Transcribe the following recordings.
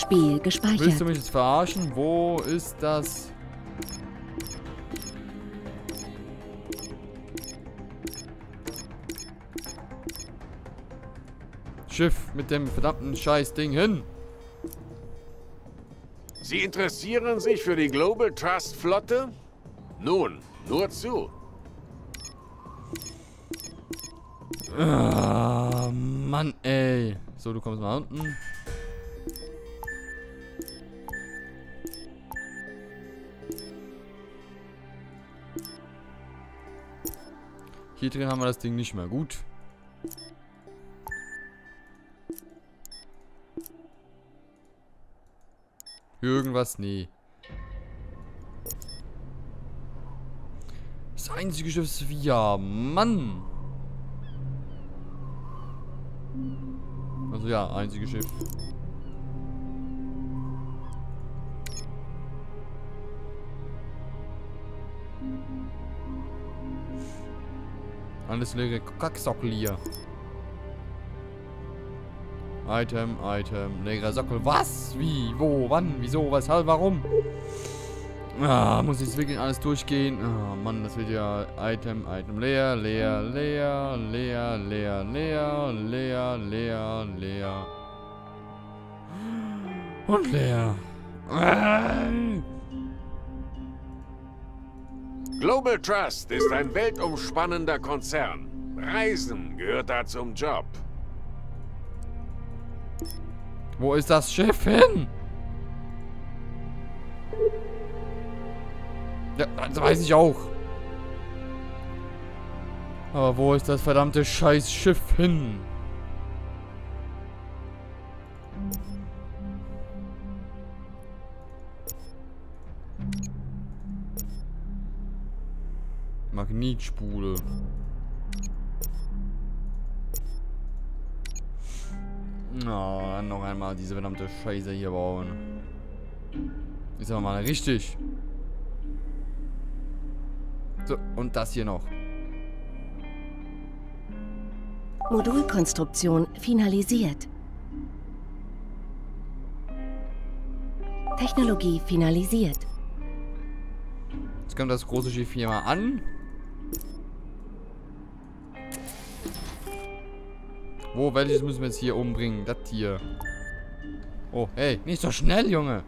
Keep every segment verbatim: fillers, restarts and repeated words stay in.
Spiel gespeichert. Willst du mich jetzt verarschen? Wo ist das? Schiff mit dem verdammten Scheiß-Ding hin. Sie interessieren sich für die Global Trust Flotte? Nun, nur zu. Ah, Mann, ey. So, du kommst mal unten. Hier drin haben wir das Ding nicht mehr. Gut. Irgendwas? Nee. Das einzige Schiff ist wir. Mann. Also ja, einziges Schiff. Alles leere Kacksockel hier. Item, Item, leerer Sockel. Was? Wie? Wo? Wann? Wieso? Weshalb? Warum? Ah, muss jetzt wirklich alles durchgehen? Ah, Mann, das wird ja Item, Item, leer, leer, leer, leer, leer, leer, leer, leer, leer. Und leer. Ah. Global Trust ist ein weltumspannender Konzern. Reisen gehört da zum Job. Wo ist das Schiff hin? Ja, das weiß ich auch. Aber wo ist das verdammte scheiß Schiff hin? Magnetspule. Na, oh, dann noch einmal diese verdammte Scheiße hier bauen. Ist aber mal richtig. So, und das hier noch. Modulkonstruktion finalisiert. Technologie finalisiert. Jetzt kommt das große Schiff hier mal an. Wo, welches müssen wir jetzt hier umbringen? Das hier. Oh, hey, nicht so schnell, Junge.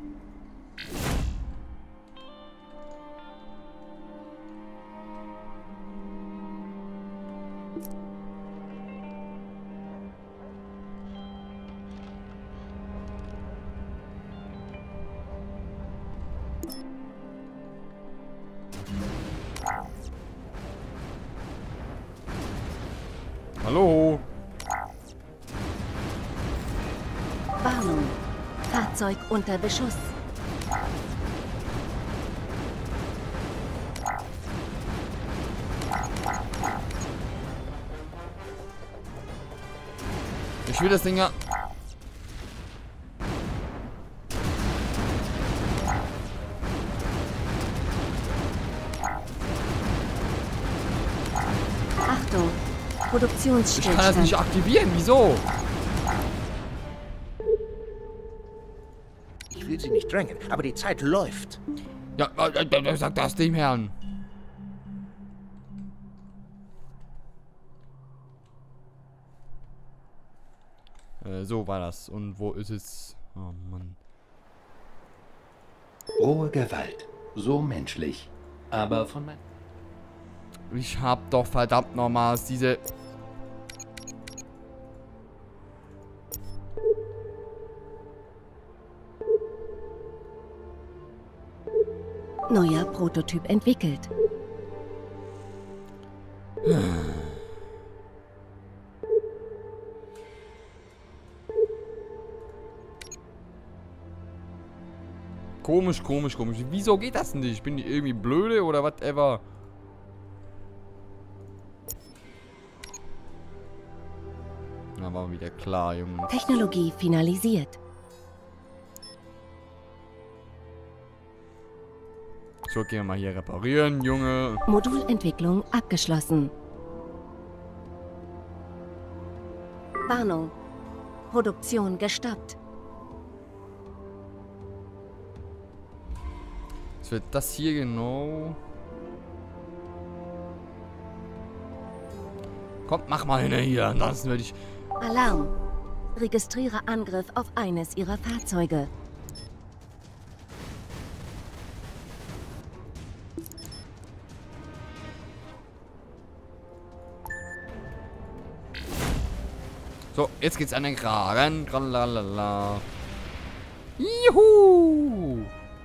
Hallo? Warnung. Fahrzeug unter Beschuss. Ich will das Ding ja... Achtung. Ich Produktionsstillstand. kann das nicht aktivieren. Wieso? Ich will Sie nicht drängen, aber die Zeit läuft. Ja, äh, äh, sag das dem Herrn. Äh, so war das. Und wo ist es? Oh Mann. Rohe Gewalt. So menschlich. Aber von mein... Ich hab doch verdammt nochmal diese... Neuer Prototyp entwickelt. Komisch, komisch, komisch. Wieso geht das denn nicht? Bin ich irgendwie blöde oder whatever? Na, war wieder klar, Junge. Technologie finalisiert. So, gehen wir mal hier reparieren, Junge. Modulentwicklung abgeschlossen. Warnung. Produktion gestoppt. Das wird das hier genau. Kommt, mach mal hin hier, ansonsten werde ich... Alarm. Registriere Angriff auf eines Ihrer Fahrzeuge. So, jetzt geht's an den Kragen. Tralalala. Juhu!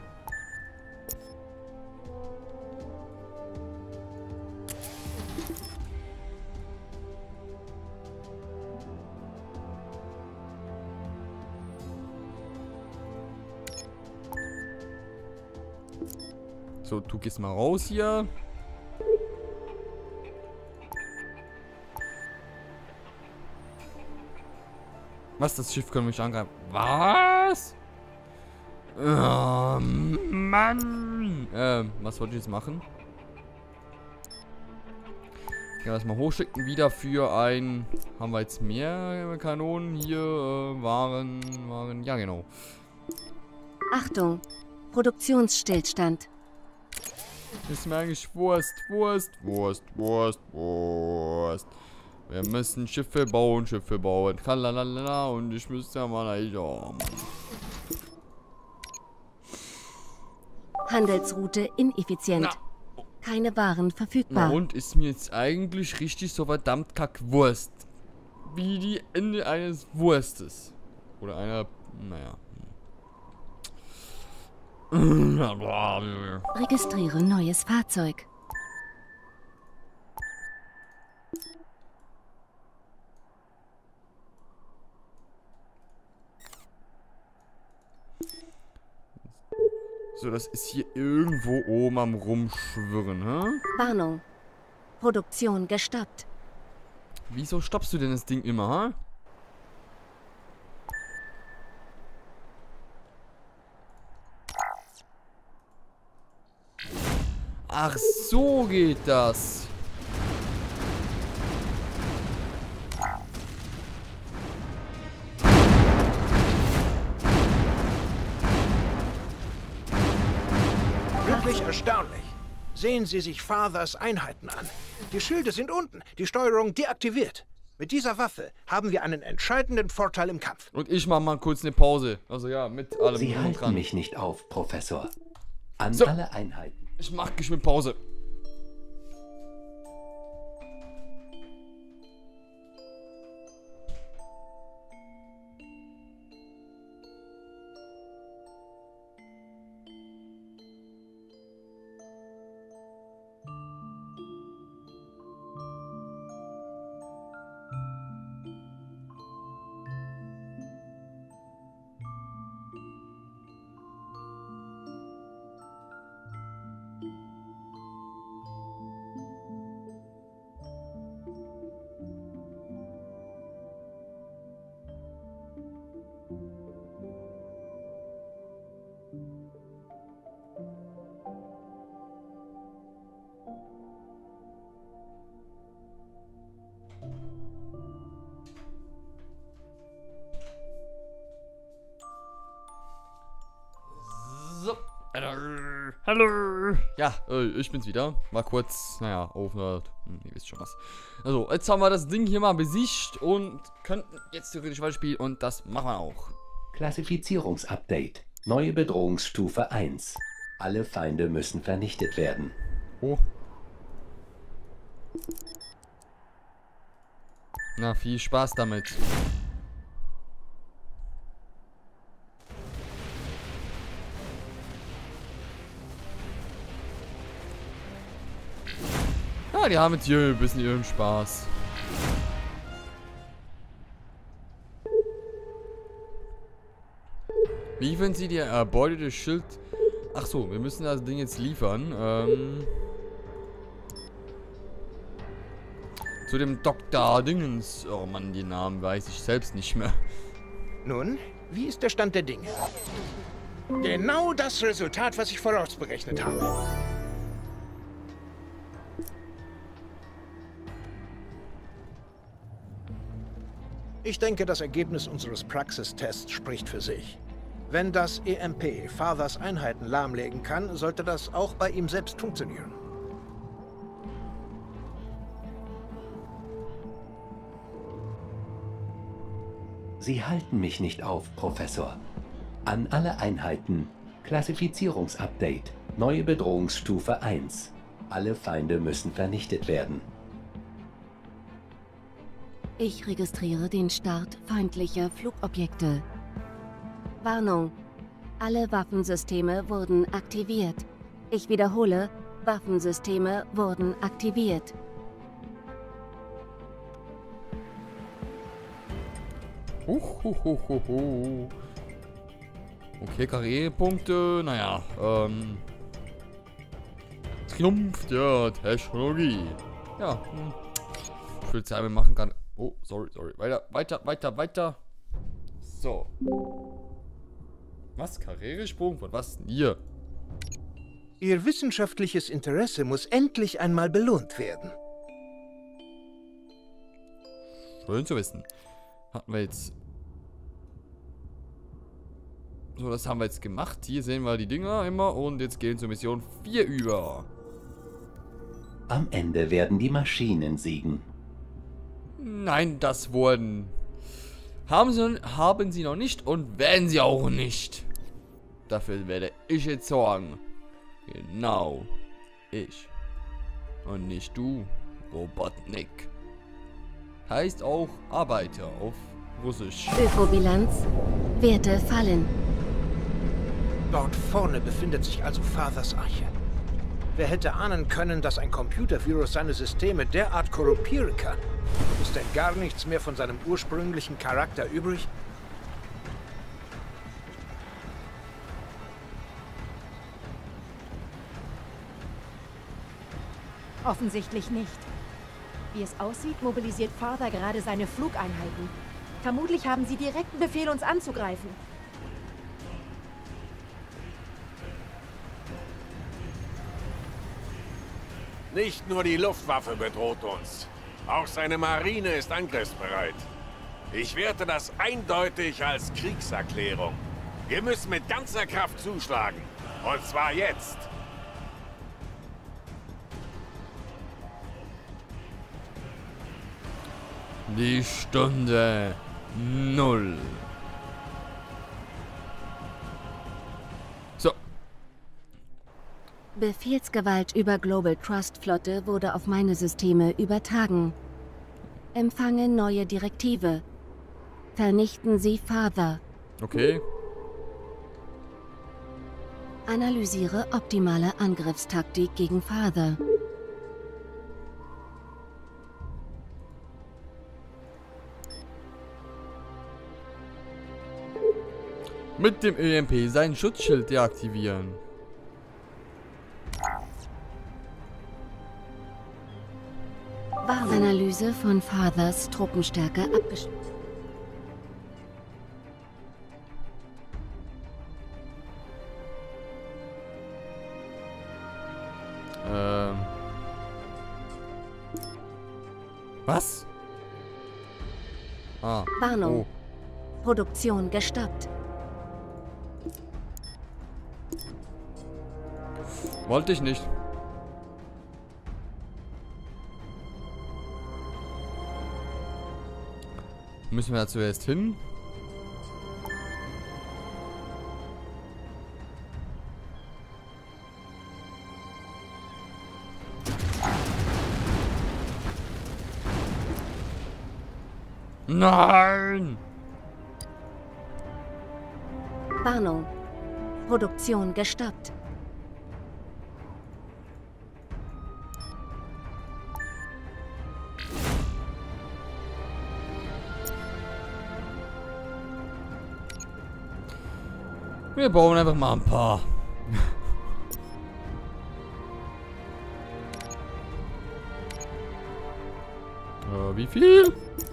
So, du gehst mal raus hier. Was? Das Schiff können mich angreifen. Was? Oh, Mann. Ähm, was wollte ich jetzt machen? Ja, das mal hochschicken. Wieder für ein... Haben wir jetzt mehr Kanonen hier? Äh, Waren, Waren... Ja, genau. Achtung. Produktionsstillstand. Ist mir eigentlich Wurst, Wurst, Wurst, Wurst, Wurst. Wir müssen Schiffe bauen, Schiffe bauen. Kalalala, und ich müsste ja mal... Ja, Mann. Handelsroute ineffizient. Na. Keine Waren verfügbar. Na und ist mir jetzt eigentlich richtig so verdammt Kackwurst. Wie die Ende eines Wurstes. Oder einer... Naja. Registriere neues Fahrzeug. So, das ist hier irgendwo oben am Rumschwirren, hä? Warnung. Produktion gestoppt. Wieso stoppst du denn das Ding immer, hä? Ach, so geht das. Wirklich erstaunlich. Sehen Sie sich Fathers Einheiten an. Die Schilde sind unten, die Steuerung deaktiviert. Mit dieser Waffe haben wir einen entscheidenden Vorteil im Kampf. Und ich mach mal kurz eine Pause. Also ja, mit allem Sie drum und halten dran. mich nicht auf, Professor. An So. alle Einheiten. Ich mach geschwind Pause. So. Hallo. Hallo. Ja, äh, ich bin's wieder. Mal kurz, naja, auf, äh, hm, ihr wisst schon was. Also, jetzt haben wir das Ding hier mal besiegt und könnten jetzt theoretisch weiterspielen und das machen wir auch. Klassifizierungsupdate. Neue Bedrohungsstufe eins. Alle Feinde müssen vernichtet werden. Oh. Na, viel Spaß damit. Ja, die haben jetzt hier ein bisschen ihren Spaß. Liefern Sie die erbeutete Schild... Ach so, wir müssen das Ding jetzt liefern. Ähm... Zu dem Doktor Dingens. Oh Mann, die Namen weiß ich selbst nicht mehr. Nun, wie ist der Stand der Dinge? Genau das Resultat, was ich vorausberechnet habe. Ich denke, das Ergebnis unseres Praxistests spricht für sich. Wenn das E M P Fathers Einheiten lahmlegen kann, sollte das auch bei ihm selbst funktionieren. Sie halten mich nicht auf, Professor. An alle Einheiten. Klassifizierungsupdate. Neue Bedrohungsstufe eins. Alle Feinde müssen vernichtet werden. Ich registriere den Start feindlicher Flugobjekte. Warnung. Alle Waffensysteme wurden aktiviert. Ich wiederhole, Waffensysteme wurden aktiviert. Huch, huch, huch, huch, huch. Okay, Karrierepunkte, naja, ähm... Triumph der Technologie. Ja, hm. Ich will es ja einmal machen kann. Oh, sorry, sorry. Weiter, weiter, weiter, weiter. So. Was? Karrieresprung? Von was denn hier? Ihr wissenschaftliches Interesse muss endlich einmal belohnt werden. Schön zu wissen. Hatten wir jetzt... So, das haben wir jetzt gemacht. Hier sehen wir die Dinger immer. Und jetzt gehen wir zur Mission vier über. Am Ende werden die Maschinen siegen. Nein, das wurden... Haben sie, haben sie noch nicht und werden sie auch nicht. Dafür werde ich jetzt sorgen. Genau. Ich. Und nicht du, Robotnik. Heißt auch Arbeiter auf Russisch. Ökobilanz. Werte fallen. Dort vorne befindet sich also Fathers Arche. Wer hätte ahnen können, dass ein Computervirus seine Systeme derart korrumpieren kann? Ist denn gar nichts mehr von seinem ursprünglichen Charakter übrig? Offensichtlich nicht. Wie es aussieht, mobilisiert Father gerade seine Flugeinheiten. Vermutlich haben sie direkten Befehl, uns anzugreifen. Nicht nur die Luftwaffe bedroht uns. Auch seine Marine ist angriffsbereit. Ich werte das eindeutig als Kriegserklärung. Wir müssen mit ganzer Kraft zuschlagen. Und zwar jetzt. Die Stunde Null. So. Befehlsgewalt über Global Trust Flotte wurde auf meine Systeme übertragen. Empfange neue Direktive. Vernichten Sie Father. Okay. Analysiere optimale Angriffstaktik gegen Father. Mit dem E M P sein Schutzschild deaktivieren. Analyse von Fathers Truppenstärke abgeschlossen. Ähm. Was? Ah. Warnung. Oh. Produktion gestoppt. Wollte ich nicht. Müssen wir da zuerst hin? Nein! Warnung. Produktion gestoppt. Wir bauen einfach mal ein paar. äh, wie viel?